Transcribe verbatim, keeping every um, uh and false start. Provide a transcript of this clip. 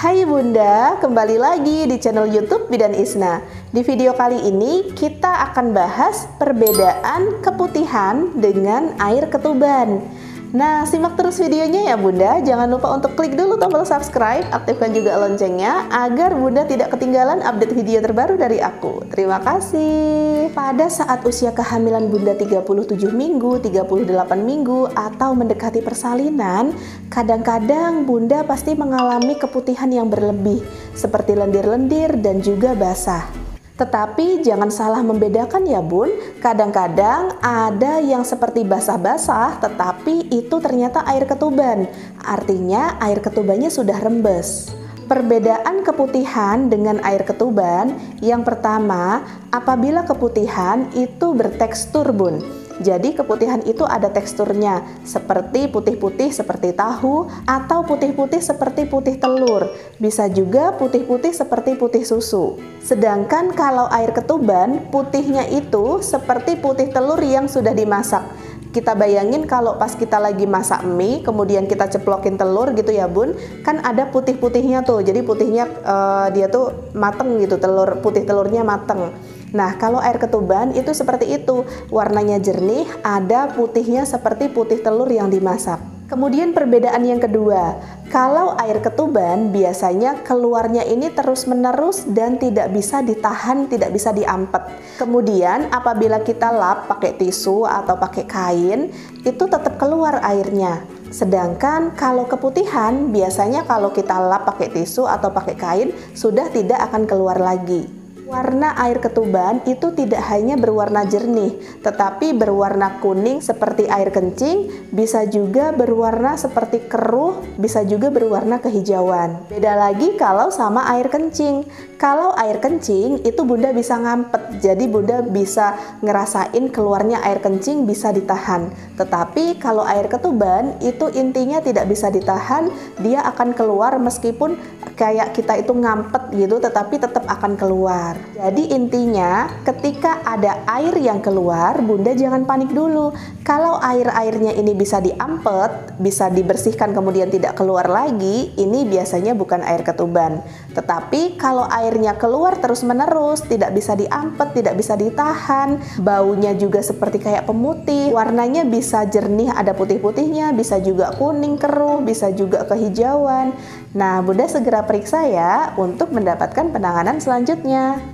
Hai Bunda, kembali lagi di channel YouTube Bidan Isna. Di video kali ini kita akan bahas perbedaan keputihan dengan air ketuban. Nah, simak terus videonya ya Bunda. Jangan lupa untuk klik dulu tombol subscribe, aktifkan juga loncengnya agar Bunda tidak ketinggalan update video terbaru dari aku. Terima kasih. Pada saat usia kehamilan Bunda tiga puluh tujuh minggu, tiga puluh delapan minggu atau mendekati persalinan, kadang-kadang Bunda pasti mengalami keputihan yang berlebih seperti lendir-lendir dan juga basah. Tetapi jangan salah membedakan ya Bun, kadang-kadang ada yang seperti basah-basah tetapi itu ternyata air ketuban. Artinya air ketubannya sudah rembes. Perbedaan keputihan dengan air ketuban, yang pertama, apabila keputihan itu bertekstur Bun. Jadi keputihan itu ada teksturnya, seperti putih-putih seperti tahu, atau putih-putih seperti putih telur. Bisa juga putih-putih seperti putih susu. Sedangkan kalau air ketuban, putihnya itu seperti putih telur yang sudah dimasak. Kita bayangin kalau pas kita lagi masak mie, kemudian kita ceplokin telur gitu ya Bun, kan ada putih-putihnya tuh. Jadi putihnya uh, dia tuh mateng gitu, telur putih telurnya mateng. Nah, kalau air ketuban itu seperti itu, warnanya jernih, ada putihnya seperti putih telur yang dimasak. Kemudian perbedaan yang kedua, kalau air ketuban biasanya keluarnya ini terus-menerus dan tidak bisa ditahan, tidak bisa diampet. Kemudian apabila kita lap pakai tisu atau pakai kain, itu tetap keluar airnya. Sedangkan kalau keputihan biasanya kalau kita lap pakai tisu atau pakai kain sudah tidak akan keluar lagi. Warna air ketuban itu tidak hanya berwarna jernih, tetapi berwarna kuning seperti air kencing, bisa juga berwarna seperti keruh, bisa juga berwarna kehijauan. Beda lagi kalau sama air kencing. Kalau air kencing itu Bunda bisa ngampet, jadi Bunda bisa ngerasain keluarnya air kencing bisa ditahan. Tetapi kalau air ketuban itu intinya tidak bisa ditahan, dia akan keluar meskipun kayak kita itu ngampet gitu, tetapi tetap akan keluar. Jadi intinya ketika ada air yang keluar, Bunda jangan panik dulu. Kalau air-airnya ini bisa diampet, bisa dibersihkan kemudian tidak keluar lagi, ini biasanya bukan air ketuban. Tetapi kalau airnya keluar terus-menerus, tidak bisa diampet, tidak bisa ditahan, baunya juga seperti kayak pemutih, warnanya bisa jernih ada putih-putihnya, bisa juga kuning keruh, bisa juga kehijauan. Nah, Bunda segera periksa ya untuk mendapatkan penanganan selanjutnya.